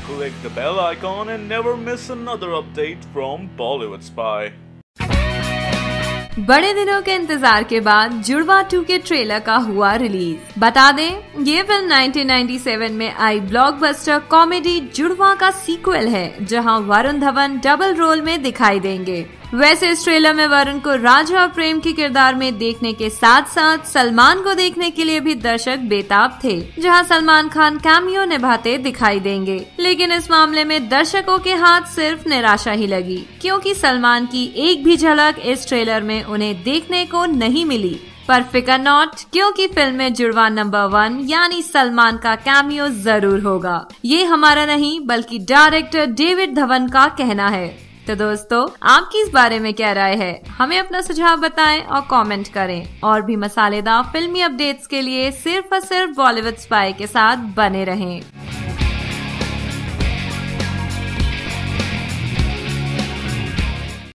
click the bell icon and never miss another update from Bollywood Spy. बड़े दिनों के इंतजार के बाद जुड़वा 2 के ट्रेलर का हुआ रिलीज। बता दें, ये फिल्म 1997 में आई ब्लॉकबस्टर कॉमेडी जुड़वा का सीक्वल है, जहां वरुण धवन डबल रोल में दिखाई देंगे। वैसे इस ट्रेलर में वरुण को राजा और प्रेम के किरदार में देखने के साथ साथ सलमान को देखने के लिए भी दर्शक बेताब थे, जहां सलमान खान कैमियो निभाते दिखाई देंगे। लेकिन इस मामले में दर्शकों के हाथ सिर्फ निराशा ही लगी, क्योंकि सलमान की एक भी झलक इस ट्रेलर में उन्हें देखने को नहीं मिली। पर फिकर नॉट, क्योंकि फिल्म में जुड़वा नंबर 1 यानी सलमान का कैमियो जरूर होगा। ये हमारा नहीं बल्कि डायरेक्टर डेविड धवन का कहना है। तो दोस्तों, आपकी इस बारे में क्या राय है? हमें अपना सुझाव बताएं और कमेंट करें। और भी मसालेदार फिल्मी अपडेट्स के लिए सिर्फ और सिर्फ बॉलीवुड स्पाई के साथ बने रहें।